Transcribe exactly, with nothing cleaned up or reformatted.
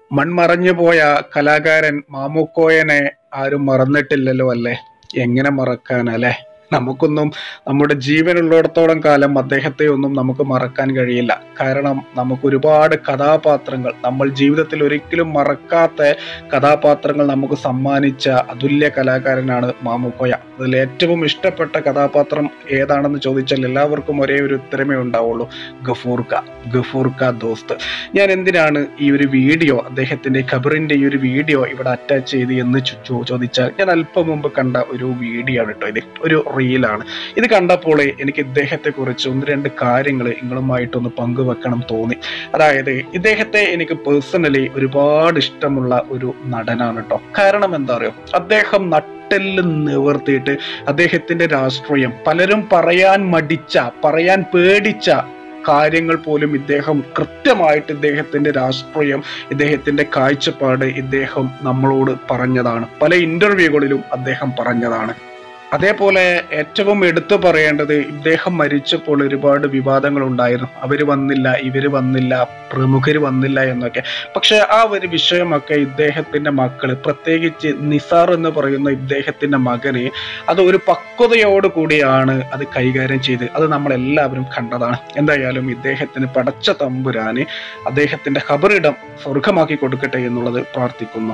മൺമറഞ്ഞു പോയ കലാകാരൻ മാമുക്കോയനെ ആരും മറന്നിട്ടില്ലല്ലോ അല്ലേ? എങ്ങനെ മറക്കാനല്ലേ? നമുക്കൊന്നും നമ്മുടെ ജീവനുള്ളിടത്തോളം കാലം അദ്ദേഹത്തെ ഒന്നും നമുക്ക് മറക്കാൻ കഴിയില്ല. കാരണം നമുക്ക് ഒരുപാട് കഥാപാത്രങ്ങൾ, നമ്മൾ ജീവിതത്തിൽ ഒരിക്കലും മറക്കാത്ത കഥാപാത്രങ്ങൾ നമുക്ക് സമ്മാനിച്ച അതുല്യ കലാകാരനാണ് മാമുക്കോയ. അതിൽ ഏറ്റവും ഇഷ്ടപ്പെട്ട കഥാപാത്രം ഏതാണെന്ന് ചോദിച്ചാൽ എല്ലാവർക്കും ഒരേ ഒരു ഉത്തരമേ ഉണ്ടാവുള്ളൂ: ഗഫൂർക്ക. ഗഫൂർക്ക ദോസ്ത്. ഞാൻ എന്തിനാണ് ഈ ഒരു വീഡിയോ, അദ്ദേഹത്തിന്റെ ഖബറിന്റെ ഈ ഒരു വീഡിയോ ഇവിടെ അറ്റാച്ച് ചെയ്ത് എന്ന് ചോദിച്ചാൽ, ഞാൻ അല്പം മുമ്പ് കണ്ട ഒരു വീഡിയോ ആണ് കേട്ടോ ഇത്. ഒരു റീലാണ്. ഇത് കണ്ടപ്പോൾ എനിക്ക് ഇദ്ദേഹത്തെ കുറിച്ച് ഒന്ന് രണ്ട് കാര്യങ്ങൾ നിങ്ങളുമായിട്ടൊന്ന് പങ്കുവെക്കണം തോന്നി. അതായത് ഇദ്ദേഹത്തെ എനിക്ക് പേഴ്സണലി ഒരുപാട് ഇഷ്ടമുള്ള ഒരു നടനാണ് കേട്ടോ. കാരണം എന്താ അറിയോ, അദ്ദേഹം നട്ടെല്ല് നിവർത്തിയിട്ട് അദ്ദേഹത്തിന്റെ രാഷ്ട്രീയം, പലരും പറയാൻ മടിച്ച, പറയാൻ പേടിച്ച കാര്യങ്ങൾ പോലും ഇദ്ദേഹം കൃത്യമായിട്ട് ഇദ്ദേഹത്തിന്റെ രാഷ്ട്രീയം, ഇദ്ദേഹത്തിന്റെ കാഴ്ചപ്പാട് ഇദ്ദേഹം നമ്മളോട് പറഞ്ഞതാണ്. പല ഇന്റർവ്യൂകളിലും അദ്ദേഹം പറഞ്ഞതാണ്. അതേപോലെ ഏറ്റവും എടുത്തു പറയേണ്ടത്, ഇദ്ദേഹം മരിച്ചപ്പോൾ ഒരുപാട് വിവാദങ്ങൾ ഉണ്ടായിരുന്നു. അവര് വന്നില്ല, ഇവര് വന്നില്ല, പ്രമുഖര് വന്നില്ല എന്നൊക്കെ. പക്ഷെ ആ ഒരു വിഷയമൊക്കെ ഇദ്ദേഹത്തിന്റെ മക്കള്, പ്രത്യേകിച്ച് നിസാർ എന്ന് പറയുന്ന ഇദ്ദേഹത്തിന്റെ മകന്, അത് ഒരു പക്വതയോട് കൂടിയാണ് അത് കൈകാര്യം ചെയ്ത്. അത് നമ്മൾ എല്ലാവരും കണ്ടതാണ്. എന്തായാലും ഇദ്ദേഹത്തിന് പടച്ച തമ്പുരാന് അദ്ദേഹത്തിന്റെ ഖബറിടം സ്വർഗമാക്കി കൊടുക്കട്ടെ എന്നുള്ളത് പ്രാർത്ഥിക്കുന്നു.